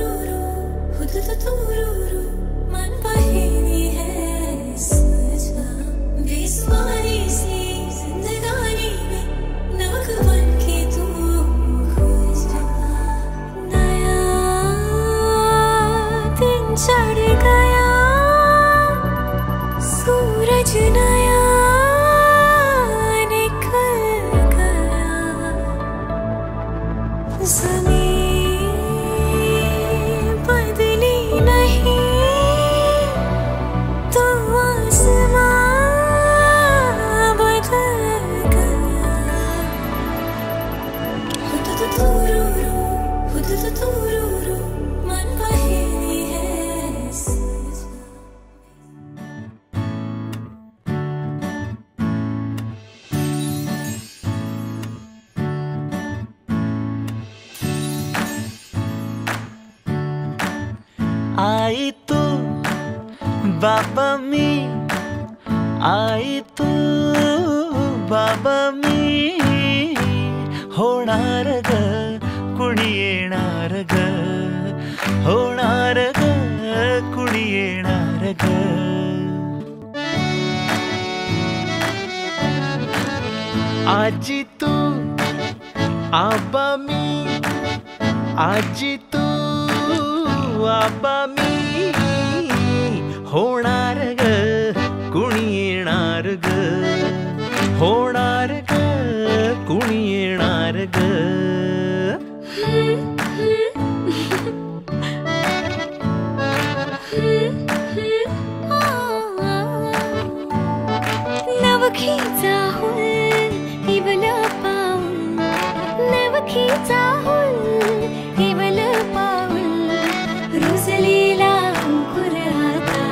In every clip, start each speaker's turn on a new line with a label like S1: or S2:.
S1: आई तू बाबा मी, आई तू बाबा मी, होणार ग कुणी येणार ग, होणार ग कुणी येणार ग. आजी तू आबा मी, आजी तू आबा मी, होणार ग कुणी येणार ग, होणार ग कुणी येणार ग.
S2: नवखीचा हुल केवल पाऊल, नवखीचा हुल केवल पाऊल, रुजलेला अंकुर आता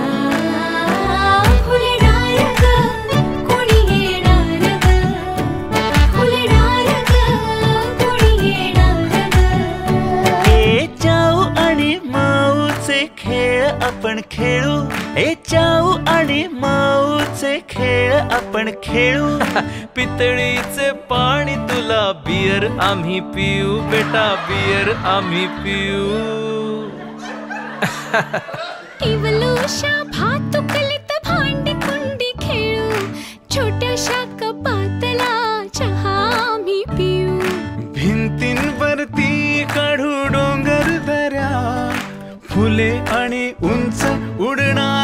S2: फुलणार ग कोणी येणार ग, फुलणार ग कोणी येणार ग.
S1: ए चाऊ आणि माऊचे खेळ आपण खेळू, ए चाऊ आणि माऊचे खेळ आपण खेळू.
S3: पितळीचे पाणी तुला बियर आम्ही पिऊ, बेटा बियर आम्ही पिऊ.
S2: केवलूशा भातुकलीत भांडी कुंडी खेळू, छोट्याशा कपातला चहा आम्ही पिऊ.
S3: भिंतींवरती काढू डोंगर दऱ्या, फुले आणि उंच उडणार